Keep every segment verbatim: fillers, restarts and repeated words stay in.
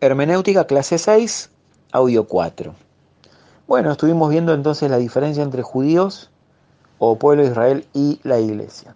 Hermenéutica, clase seis, audio cuatro. Bueno, estuvimos viendo entonces la diferencia entre judíos o pueblo de Israel y la iglesia.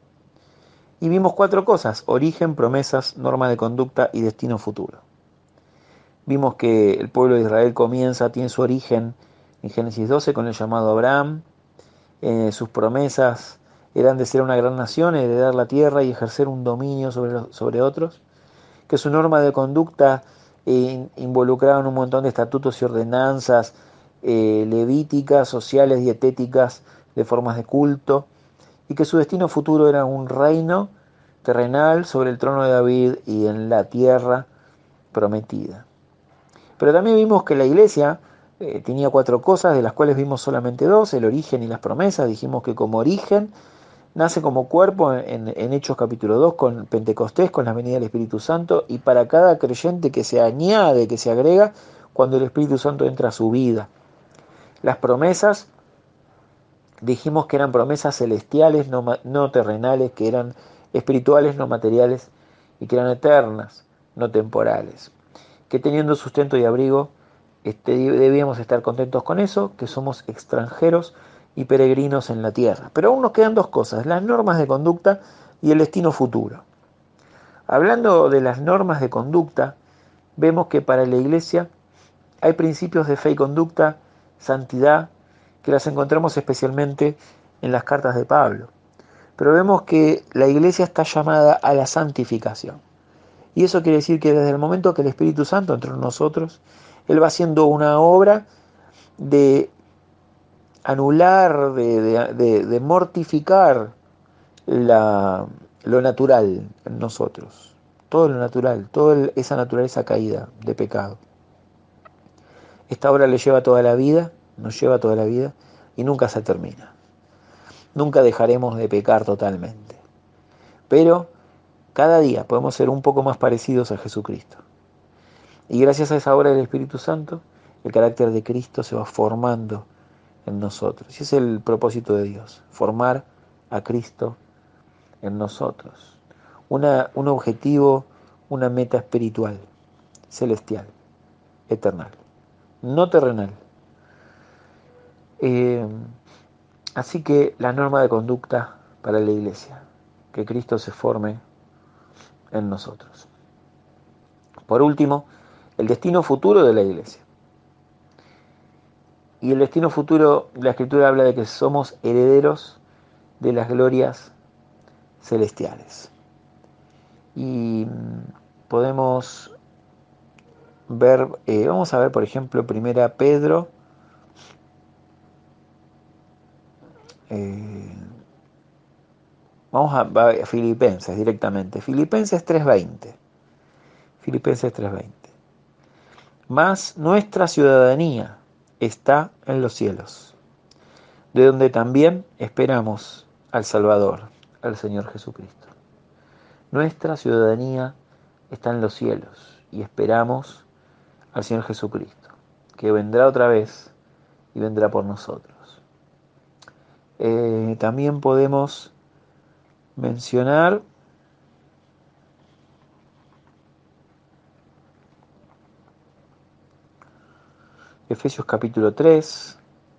Y vimos cuatro cosas: origen, promesas, norma de conducta y destino futuro. Vimos que el pueblo de Israel comienza, tiene su origen en Génesis doce con el llamado Abraham. Eh, sus promesas eran de ser una gran nación, heredar la tierra y ejercer un dominio sobre, los, sobre otros. Que su norma de conducta eh, involucraba un montón de estatutos y ordenanzas eh, levíticas, sociales, dietéticas, de formas de culto, y que su destino futuro era un reino terrenal sobre el trono de David y en la tierra prometida. Pero también vimos que la iglesia eh, tenía cuatro cosas, de las cuales vimos solamente dos: el origen y las promesas. Dijimos que como origen nace como cuerpo en, en Hechos capítulo dos con Pentecostés, con la venida del Espíritu Santo, y para cada creyente que se añade, que se agrega, cuando el Espíritu Santo entra a su vida. Las promesas, dijimos que eran promesas celestiales, no, no terrenales, que eran espirituales, no materiales, y que eran eternas, no temporales. Que teniendo sustento y abrigo, este, debíamos estar contentos con eso, que somos extranjeros y peregrinos en la tierra. Pero aún nos quedan dos cosas: las normas de conducta y el destino futuro. Hablando de las normas de conducta, vemos que para la iglesia hay principios de fe y conducta, santidad, que las encontramos especialmente en las cartas de Pablo. Pero vemos que la iglesia está llamada a la santificación. Y eso quiere decir que desde el momento que el Espíritu Santo entró en nosotros, Él va haciendo una obra de anular, de, de, de, de mortificar la, lo natural en nosotros. Todo lo natural, toda esa naturaleza caída de pecado. Esta obra le lleva toda la vida, nos lleva toda la vida y nunca se termina. Nunca dejaremos de pecar totalmente. Pero cada día podemos ser un poco más parecidos a Jesucristo. Y gracias a esa obra del Espíritu Santo, el carácter de Cristo se va formando en nosotros. Y ese es el propósito de Dios: formar a Cristo en nosotros. Una, un objetivo, una meta espiritual, celestial, eternal, no terrenal. Eh, así que la norma de conducta para la iglesia: que Cristo se forme en nosotros. Por último, el destino futuro de la iglesia. Y el destino futuro, la Escritura habla de que somos herederos de las glorias celestiales. Y podemos ver, eh, vamos a ver por ejemplo primera Pedro, eh, vamos a, a Filipenses directamente, Filipenses tres veinte, Filipenses tres veinte. Mas nuestra ciudadanía está en los cielos, de donde también esperamos al Salvador, al Señor Jesucristo. Nuestra ciudadanía está en los cielos y esperamos al Señor Jesucristo, que vendrá otra vez y vendrá por nosotros. Eh, también podemos mencionar Efesios capítulo tres,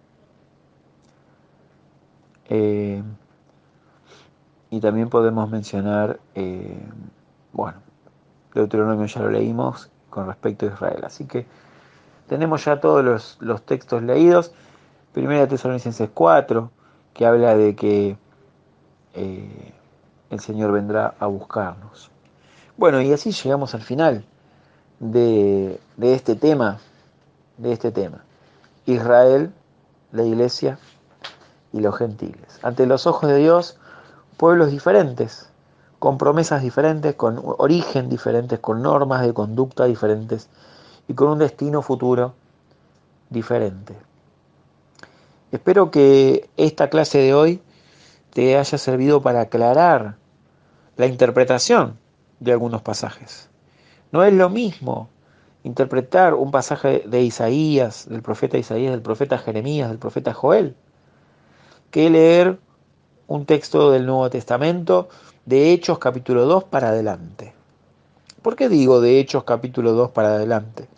eh, y también podemos mencionar, eh, bueno, Deuteronomio ya lo leímos con respecto a Israel. Así que tenemos ya todos los, los textos leídos. Primera Tesalonicenses cuatro, que habla de que eh, el Señor vendrá a buscarnos. Bueno, y así llegamos al final de, de este tema, de este tema. Israel, la iglesia y los gentiles. Ante los ojos de Dios, pueblos diferentes, con promesas diferentes, con origen diferentes, con normas de conducta diferentes y con un destino futuro diferente. Espero que esta clase de hoy te haya servido para aclarar la interpretación de algunos pasajes. No es lo mismo interpretar un pasaje de Isaías, del profeta Isaías, del profeta Jeremías, del profeta Joel, que leer un texto del Nuevo Testamento, de Hechos capítulo dos para adelante. ¿Por qué digo de Hechos capítulo dos para adelante?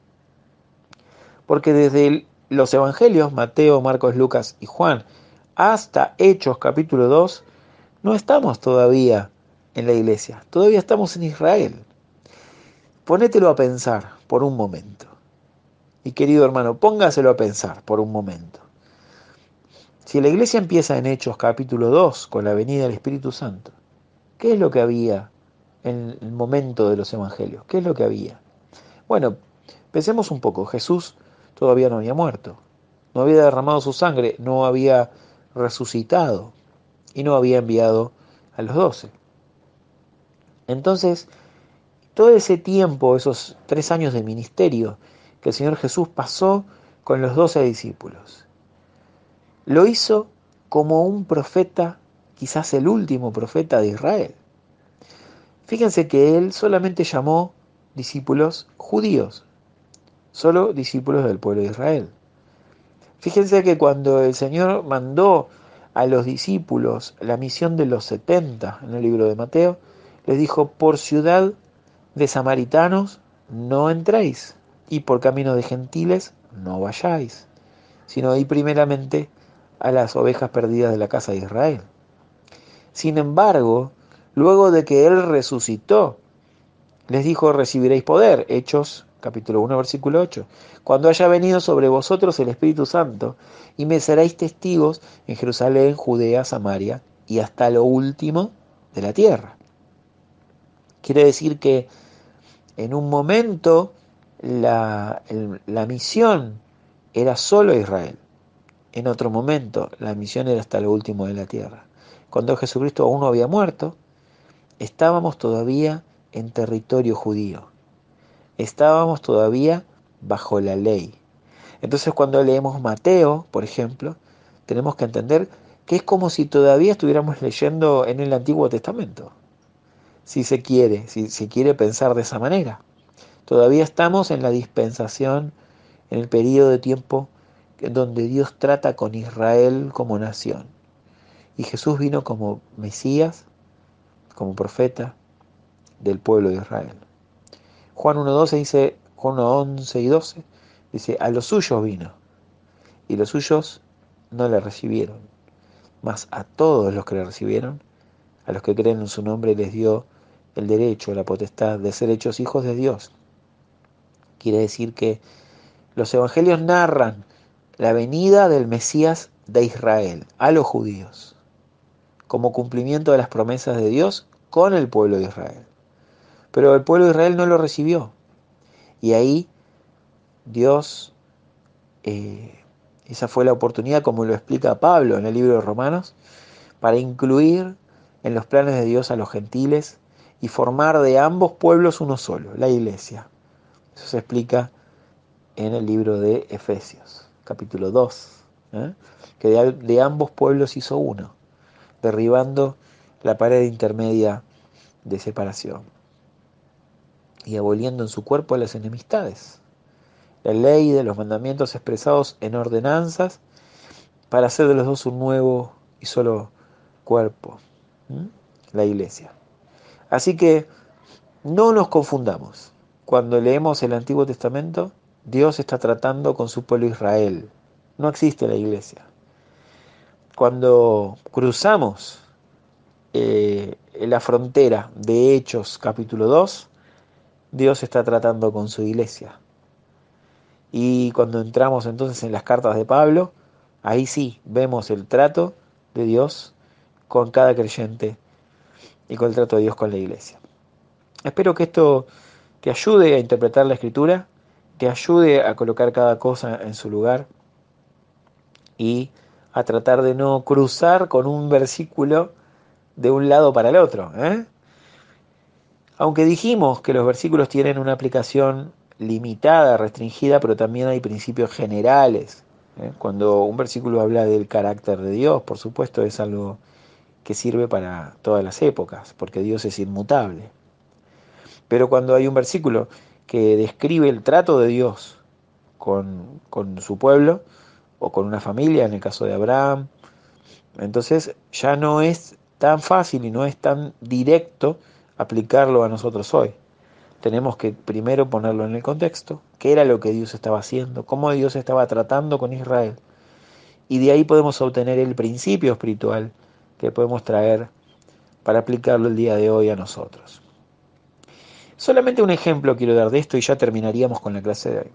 Porque desde el, los evangelios, Mateo, Marcos, Lucas y Juan, hasta Hechos capítulo dos, no estamos todavía en la iglesia, todavía estamos en Israel. Ponételo a pensar por un momento. Y querido hermano, póngaselo a pensar por un momento. Si la iglesia empieza en Hechos capítulo dos, con la venida del Espíritu Santo, ¿qué es lo que había en el momento de los evangelios? ¿Qué es lo que había? Bueno, pensemos un poco. Jesús todavía no había muerto, no había derramado su sangre, no había resucitado y no había enviado a los doce. Entonces, todo ese tiempo, esos tres años de ministerio que el Señor Jesús pasó con los doce discípulos, lo hizo como un profeta, quizás el último profeta de Israel. Fíjense que él solamente llamó discípulos judíos, solo discípulos del pueblo de Israel. Fíjense que cuando el Señor mandó a los discípulos la misión de los setenta en el libro de Mateo, les dijo: por ciudad de samaritanos no entréis, y por camino de gentiles no vayáis, sino ir primeramente a las ovejas perdidas de la casa de Israel. Sin embargo, luego de que Él resucitó, les dijo: recibiréis poder. Hechos capítulo uno, versículo ocho. Cuando haya venido sobre vosotros el Espíritu Santo, y me seréis testigos en Jerusalén, Judea, Samaria, y hasta lo último de la tierra. Quiere decir que en un momento la, el, la misión era solo Israel. En otro momento la misión era hasta lo último de la tierra. Cuando Jesucristo aún no había muerto, estábamos todavía en territorio judío. Estábamos todavía bajo la ley. Entonces, cuando leemos Mateo, por ejemplo, tenemos que entender que es como si todavía estuviéramos leyendo en el Antiguo Testamento. Si se quiere, si se quiere pensar de esa manera. Todavía estamos en la dispensación, en el periodo de tiempo donde Dios trata con Israel como nación. Y Jesús vino como Mesías, como profeta del pueblo de Israel. Juan uno doce dice, Juan uno once y doce, dice: a los suyos vino, y los suyos no le recibieron. Mas a todos los que le recibieron, a los que creen en su nombre, les dio el derecho, la potestad de ser hechos hijos de Dios. Quiere decir que los evangelios narran la venida del Mesías de Israel a los judíos, como cumplimiento de las promesas de Dios con el pueblo de Israel. Pero el pueblo de Israel no lo recibió. Y ahí Dios, eh, esa fue la oportunidad, como lo explica Pablo en el libro de Romanos, para incluir en los planes de Dios a los gentiles y formar de ambos pueblos uno solo, la iglesia. Eso se explica en el libro de Efesios, capítulo dos, ¿eh? que de, de ambos pueblos hizo uno, derribando la pared intermedia de separación y aboliendo en su cuerpo las enemistades, la ley de los mandamientos expresados en ordenanzas, para hacer de los dos un nuevo y solo cuerpo, ¿Mm? la iglesia. Así que no nos confundamos. Cuando leemos el Antiguo Testamento, Dios está tratando con su pueblo Israel. No existe la iglesia. Cuando cruzamos eh, la frontera de Hechos capítulo dos, Dios está tratando con su iglesia. Y cuando entramos entonces en las cartas de Pablo, ahí sí vemos el trato de Dios con cada creyente y con el trato de Dios con la iglesia. Espero que esto te ayude a interpretar la Escritura, te ayude a colocar cada cosa en su lugar y a tratar de no cruzar con un versículo de un lado para el otro, ¿eh? Aunque dijimos que los versículos tienen una aplicación limitada, restringida, pero también hay principios generales, ¿eh? Cuando un versículo habla del carácter de Dios, por supuesto, es algo que sirve para todas las épocas, porque Dios es inmutable. Pero cuando hay un versículo que describe el trato de Dios con, con su pueblo, o con una familia, en el caso de Abraham, entonces ya no es tan fácil y no es tan directo aplicarlo a nosotros hoy. tenemos que primero ponerlo en el contexto, qué era lo que Dios estaba haciendo, cómo Dios estaba tratando con Israel. Y de ahí podemos obtener el principio espiritual que podemos traer para aplicarlo el día de hoy a nosotros. Solamente un ejemplo quiero dar de esto y ya terminaríamos con la clase de hoy.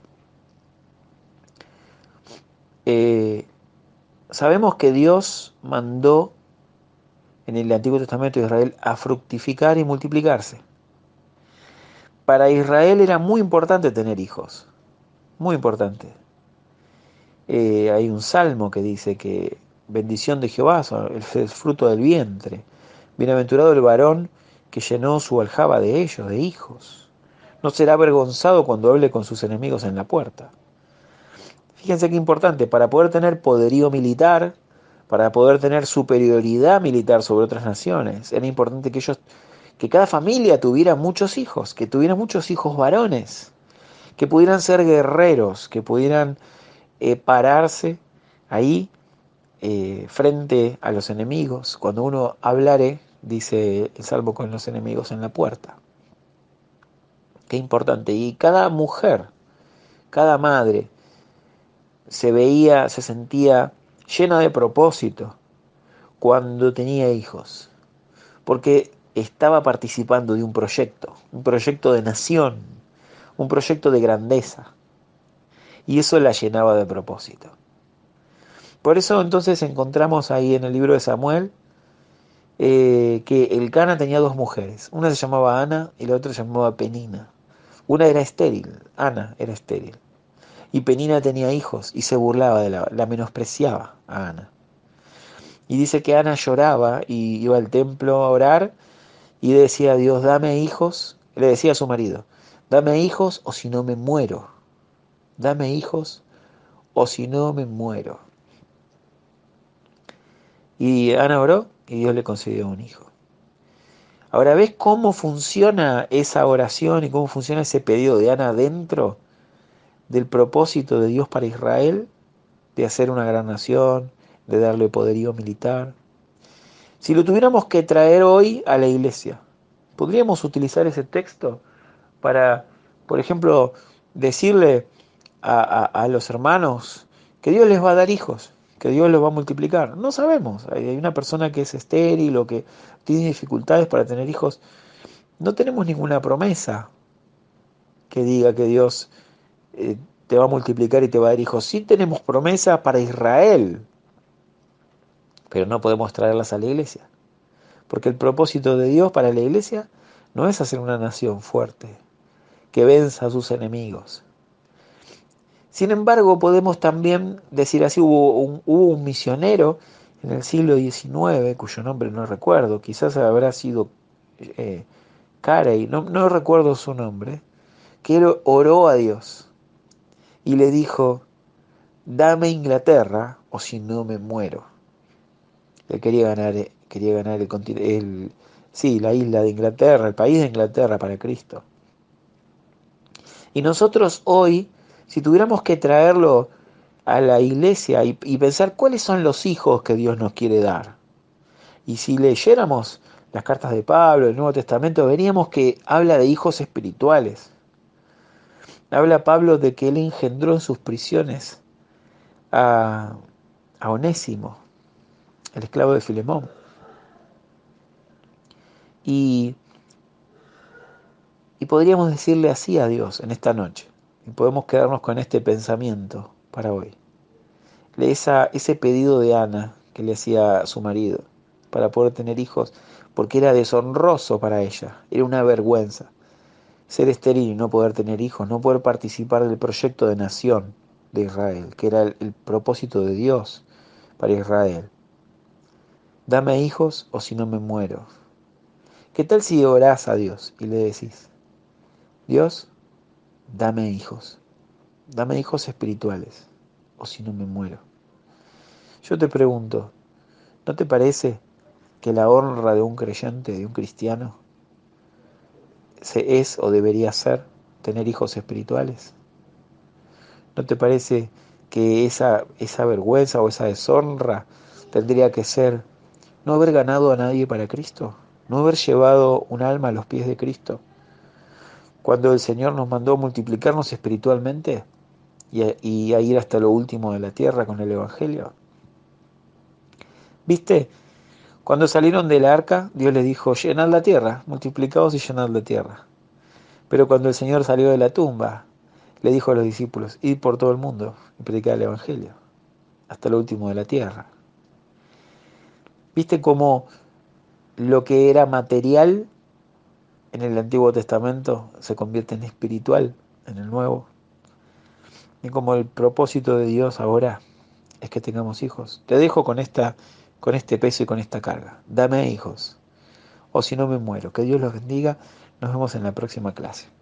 Eh, sabemos que Dios mandó en el Antiguo Testamento de Israel a fructificar y multiplicarse. Para Israel era muy importante tener hijos, muy importante. Eh, hay un salmo que dice que bendición de Jehová es el fruto del vientre. Bienaventurado el varón que llenó su aljaba de ellos, de hijos. No será avergonzado cuando hable con sus enemigos en la puerta. Fíjense qué importante, para poder tener poderío militar, para poder tener superioridad militar sobre otras naciones, era importante que ellos, que cada familia tuviera muchos hijos, que tuviera muchos hijos varones, que pudieran ser guerreros, que pudieran eh, pararse ahí eh, frente a los enemigos. Cuando uno hablare, dice el salmo, con los enemigos en la puerta. Qué importante. Y cada mujer, cada madre, se veía, se sentía llena de propósito cuando tenía hijos, porque estaba participando de un proyecto, un proyecto de nación, un proyecto de grandeza, y eso la llenaba de propósito. Por eso entonces encontramos ahí en el libro de Samuel eh, que el Cana tenía dos mujeres, una se llamaba Ana y la otra se llamaba Penina. Una era estéril, Ana era estéril, y Penina tenía hijos y se burlaba de la, la menospreciaba a Ana. Y dice que Ana lloraba y iba al templo a orar y decía a Dios, dame hijos, le decía a su marido, dame hijos o si no me muero, dame hijos o si no me muero. Y Ana oró y Dios le concedió un hijo. Ahora, ¿ves cómo funciona esa oración y cómo funciona ese pedido de Ana dentro del propósito de Dios para Israel, de hacer una gran nación, de darle poderío militar? Si lo tuviéramos que traer hoy a la iglesia, ¿podríamos utilizar ese texto para, por ejemplo, decirle a, a, a los hermanos que Dios les va a dar hijos, que Dios los va a multiplicar? No sabemos. Hay una persona que es estéril o que tiene dificultades para tener hijos. No tenemos ninguna promesa que diga que Dios eh, te va a multiplicar y te va a dar hijos. Sí tenemos promesas para Israel, pero no podemos traerlas a la iglesia. Porque el propósito de Dios para la iglesia no es hacer una nación fuerte, que venza a sus enemigos. Sin embargo, podemos también decir así, hubo un, hubo un misionero en el siglo diecinueve, cuyo nombre no recuerdo, quizás habrá sido eh, Carey, no, no recuerdo su nombre, que él oró a Dios y le dijo, dame Inglaterra o si no me muero. Él quería ganar, quería ganar el, el, sí, la isla de Inglaterra, el país de Inglaterra para Cristo. Y nosotros hoy, si tuviéramos que traerlo a la iglesia y, y pensar cuáles son los hijos que Dios nos quiere dar, y si leyéramos las cartas de Pablo, el Nuevo Testamento, veríamos que habla de hijos espirituales. Habla Pablo de que él engendró en sus prisiones a, a Onésimo, el esclavo de Filemón. Y, y podríamos decirle así a Dios en esta noche. Y podemos quedarnos con este pensamiento para hoy. Esa, ese pedido de Ana que le hacía a su marido para poder tener hijos, porque era deshonroso para ella, era una vergüenza. Ser estéril y no poder tener hijos, no poder participar del proyecto de nación de Israel, que era el, el propósito de Dios para Israel. Dame hijos o si no me muero. ¿Qué tal si orás a Dios y le decís, Dios, dame hijos, dame hijos espirituales o si no me muero? Yo te pregunto, ¿no te parece que la honra de un creyente, de un cristiano, se es o debería ser tener hijos espirituales? ¿No te parece que esa, esa vergüenza o esa deshonra tendría que ser no haber ganado a nadie para Cristo? ¿No haber llevado un alma a los pies de Cristo? cuando el Señor nos mandó multiplicarnos espiritualmente y a, y a ir hasta lo último de la tierra con el Evangelio. ¿Viste? Cuando salieron del arca, Dios les dijo, llenad la tierra, multiplicaos y llenad la tierra. Pero cuando el Señor salió de la tumba, le dijo a los discípulos, id por todo el mundo y predicad el Evangelio, hasta lo último de la tierra. ¿Viste cómo lo que era material en el Antiguo Testamento se convierte en espiritual en el Nuevo? Y como el propósito de Dios ahora es que tengamos hijos. Te dejo con esta, con este peso y con esta carga. Dame hijos, o si no me muero. Que Dios los bendiga. Nos vemos en la próxima clase.